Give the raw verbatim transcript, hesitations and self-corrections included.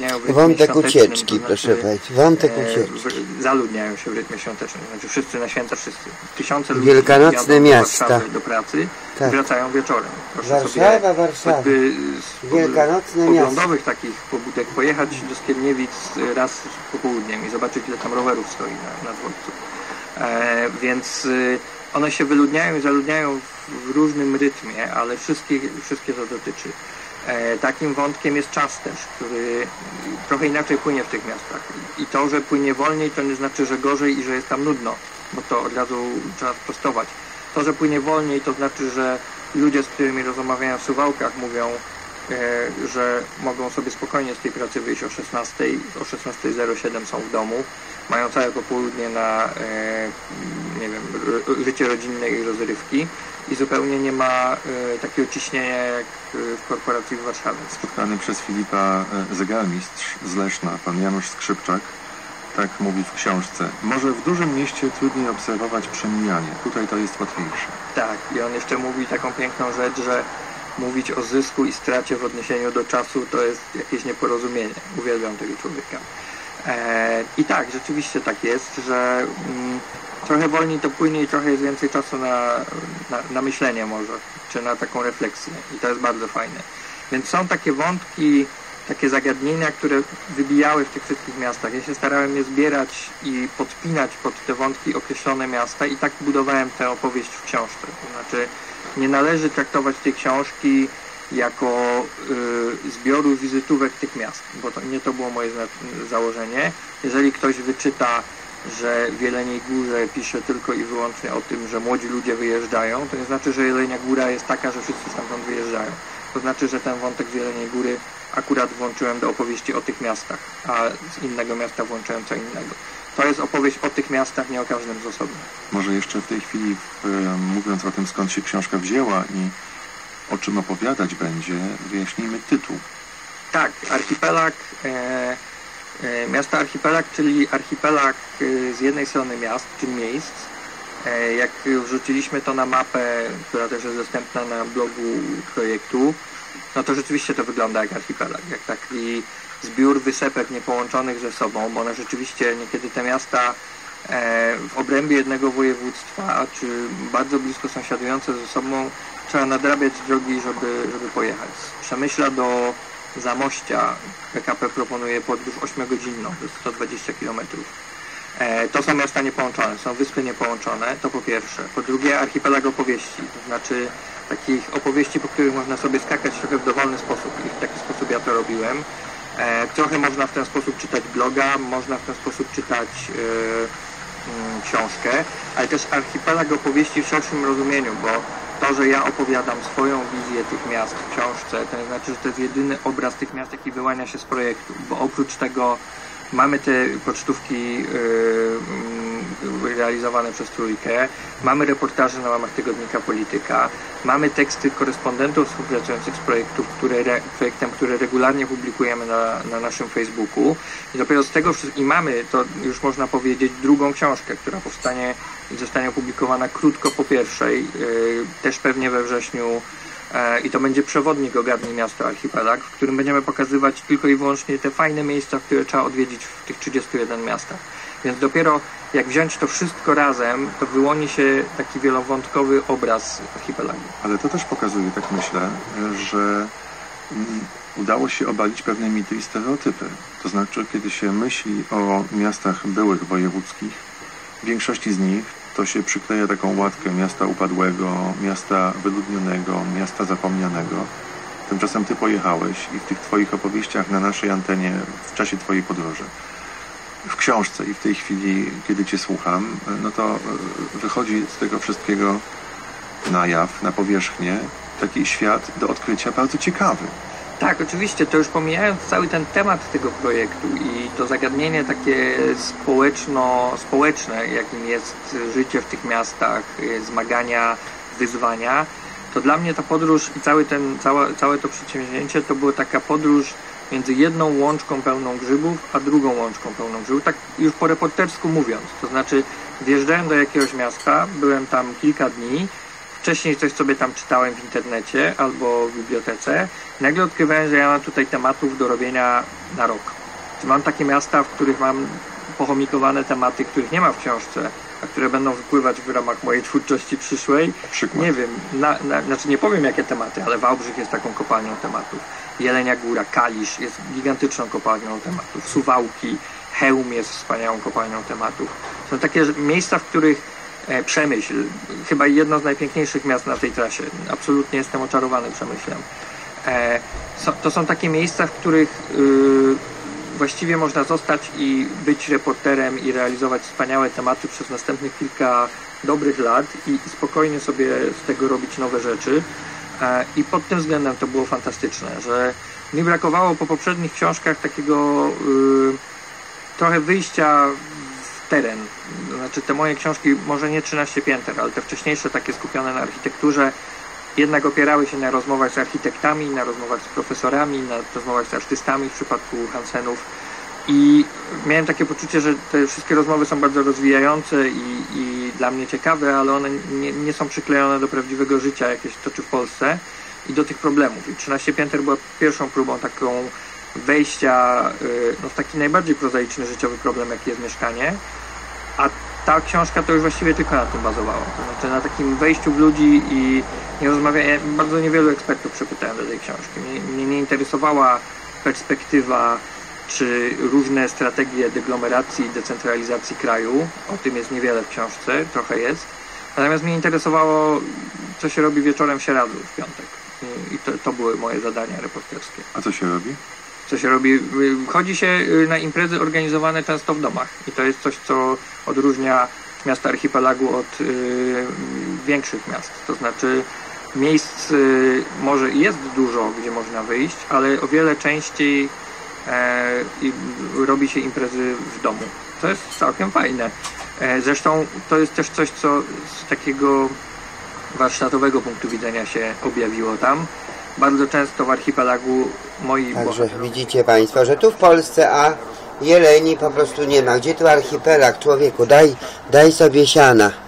zaludniają w rytmie Wątek świątecznym, ucieczki, to proszę znaczy, Państwa. Wątek e, ucieczki. w, zaludniają się w rytmie świątecznym. Znaczy wszyscy na święta, wszyscy. Tysiące ludzi Wielkanocne jadą miasta. do Warszawy, do pracy Tak. i wracają wieczorem. Proszę Warszawa, sobie Warszawa. choćby z Wielkanocne poglądowych takich pobudek pojechać do Skierniewic raz popołudniem i zobaczyć, ile tam rowerów stoi na, na dworcu. E, więc y, one się wyludniają i zaludniają w, w różnym rytmie, ale wszystkie, wszystkie to dotyczy. E, takim wątkiem jest czas też, który trochę inaczej płynie w tych miastach. I to, że płynie wolniej, to nie znaczy, że gorzej i że jest tam nudno, bo to od razu trzeba sprostować. To, że płynie wolniej, to znaczy, że ludzie, z którymi rozmawiają w Suwałkach, mówią, e, że mogą sobie spokojnie z tej pracy wyjść o szesnastej, o szesnasta zero siedem są w domu, mają całe popołudnie na e, nie wiem, ro, życie rodzinne i rozrywki i zupełnie nie ma e, takiego ciśnienia jak w korporacji w Warszawie. Spotkany przez Filipa zegarmistrz z Leszna, pan Janusz Skrzypczak, tak mówi w książce: może w dużym mieście trudniej obserwować przemijanie, tutaj to jest łatwiejsze. Tak, i on jeszcze mówi taką piękną rzecz, że mówić o zysku i stracie w odniesieniu do czasu to jest jakieś nieporozumienie. Uwielbiam tego człowieka. E, I tak, rzeczywiście tak jest, że mm, trochę wolniej to płynie i trochę jest więcej czasu na, na, na myślenie może, czy na taką refleksję. I to jest bardzo fajne. Więc są takie wątki, takie zagadnienia, które wybijały w tych wszystkich miastach. Ja się starałem je zbierać i podpinać pod te wątki określone miasta i tak budowałem tę opowieść w książce. To znaczy, nie należy traktować tej książki jako y, zbioru wizytówek tych miast, bo to, nie to było moje założenie. Jeżeli ktoś wyczyta, że w Jeleniej Górze pisze tylko i wyłącznie o tym, że młodzi ludzie wyjeżdżają, to nie znaczy, że Jelenia Góra jest taka, że wszyscy stamtąd wyjeżdżają. To znaczy, że ten wątek z Jeleniej Góry akurat włączyłem do opowieści o tych miastach, a z innego miasta włączyłem co innego. To jest opowieść o tych miastach, nie o każdym z osobna. Może jeszcze w tej chwili, w, mówiąc o tym, skąd się książka wzięła i o czym opowiadać będzie, wyjaśnijmy tytuł. Tak, archipelag, e, e, miasta archipelag, czyli archipelag e, z jednej strony miast, czy miejsc. E, jak wrzuciliśmy to na mapę, która też jest dostępna na blogu projektu, no to rzeczywiście to wygląda jak archipelag, jak taki zbiór wysepek niepołączonych ze sobą, bo one rzeczywiście niekiedy te miasta e, w obrębie jednego województwa, czy bardzo blisko sąsiadujące ze sobą, trzeba nadrabiać drogi, żeby, żeby pojechać. Z Przemyśla do Zamościa P K P proponuje podróż ośmiogodzinną, to jest sto dwadzieścia kilometrów. E, to są miasta niepołączone, są wyspy niepołączone, to po pierwsze. Po drugie, archipelag opowieści, to znaczy takich opowieści, po których można sobie skakać trochę w dowolny sposób i w taki sposób ja to robiłem. E, trochę można w ten sposób czytać bloga, można w ten sposób czytać e, mm, książkę, ale też archipelag opowieści w szerszym rozumieniu, bo to, że ja opowiadam swoją wizję tych miast w książce, to nie znaczy, że to jest jedyny obraz tych miast, jaki wyłania się z projektu, bo oprócz tego mamy te pocztówki yy, yy, realizowane przez Trójkę, mamy reportaże na łamach tygodnika Polityka, mamy teksty korespondentów współpracujących z projektów, które re, projektem, które regularnie publikujemy na, na naszym Facebooku i dopiero z tego i mamy, to już można powiedzieć, drugą książkę, która powstanie i zostanie opublikowana krótko po pierwszej, yy, też pewnie we wrześniu. I to będzie przewodnik Ogarnij Miasto Archipelag, w którym będziemy pokazywać tylko i wyłącznie te fajne miejsca, które trzeba odwiedzić w tych trzydziestu jeden miastach. Więc dopiero jak wziąć to wszystko razem, to wyłoni się taki wielowątkowy obraz archipelagu. Ale to też pokazuje, tak myślę, że udało się obalić pewne mity i stereotypy. To znaczy, kiedy się myśli o miastach byłych wojewódzkich, w większości z nich to się przykleja taką łatkę miasta upadłego, miasta wyludnionego, miasta zapomnianego. Tymczasem ty pojechałeś i w tych twoich opowieściach na naszej antenie w czasie twojej podróży, w książce i w tej chwili, kiedy cię słucham, no to wychodzi z tego wszystkiego na jaw, na powierzchnię, taki świat do odkrycia bardzo ciekawy. Tak, oczywiście, to już pomijając cały ten temat tego projektu i to zagadnienie takie społeczno-społeczne, jakim jest życie w tych miastach, zmagania, wyzwania, to dla mnie ta podróż i cały ten, całe, całe to przedsięwzięcie to była taka podróż między jedną łączką pełną grzybów, a drugą łączką pełną grzybów, tak już po reportersku mówiąc. To znaczy wjeżdżałem do jakiegoś miasta, byłem tam kilka dni, w wcześniej coś sobie tam czytałem w internecie albo w bibliotece. Nagle odkrywałem, że ja mam tutaj tematów do robienia na rok. Że mam takie miasta, w których mam pochomikowane tematy, których nie ma w książce, a które będą wypływać w ramach mojej twórczości przyszłej. Przykład. Nie wiem, na, na, znaczy nie powiem jakie tematy, ale Wałbrzych jest taką kopalnią tematów. Jelenia Góra, Kalisz jest gigantyczną kopalnią tematów. Suwałki, Chełm jest wspaniałą kopalnią tematów. Są takie miejsca, w których e, Przemyśl, chyba jedno z najpiękniejszych miast na tej trasie. Absolutnie jestem oczarowany Przemyślem. E, so, to są takie miejsca, w których y, właściwie można zostać i być reporterem i realizować wspaniałe tematy przez następnych kilka dobrych lat i, i spokojnie sobie z tego robić nowe rzeczy. E, I pod tym względem to było fantastyczne, że mi brakowało po poprzednich książkach takiego y, trochę wyjścia w teren. Znaczy te moje książki, może nie trzynaście pięter, ale te wcześniejsze takie skupione na architekturze, jednak opierały się na rozmowach z architektami, na rozmowach z profesorami, na rozmowach z artystami w przypadku Hansenów. I miałem takie poczucie, że te wszystkie rozmowy są bardzo rozwijające i, i dla mnie ciekawe, ale one nie, nie są przyklejone do prawdziwego życia, jakie się toczy w Polsce i do tych problemów. I trzynaście pięter była pierwszą próbą taką wejścia no, w taki najbardziej prozaiczny życiowy problem, jaki jest mieszkanie. A ta książka to już właściwie tylko na tym bazowała. To znaczy na takim wejściu w ludzi i nie rozmawiałem, bardzo niewielu ekspertów przepytałem do tej książki. Mnie, mnie nie interesowała perspektywa czy różne strategie deglomeracji i decentralizacji kraju. O tym jest niewiele w książce, trochę jest. Natomiast mnie interesowało, co się robi wieczorem w Sieradzu w piątek. I to, to były moje zadania reporterskie. A co się robi? Co się robi? Chodzi się na imprezy organizowane często w domach. I to jest coś, co odróżnia miasta archipelagu od y, większych miast. To znaczy miejsc y, może jest dużo, gdzie można wyjść, ale o wiele częściej e, i, robi się imprezy w domu. To jest całkiem fajne. E, zresztą to jest też coś, co z takiego warsztatowego punktu widzenia się objawiło tam. Bardzo często w archipelagu moi... Także widzicie Państwo, że tu w Polsce, a jeleni po prostu nie ma. Gdzie tu archipelag? Człowieku, daj, daj sobie siana.